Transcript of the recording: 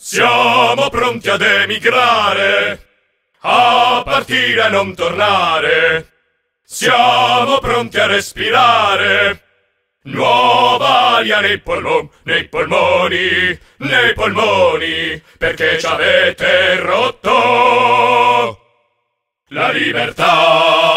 Siamo pronti ad emigrare, a partire e non tornare. Siamo pronti a respirare nuova aria nei polmoni, nei polmoni, perché ci avete rotto la libertà.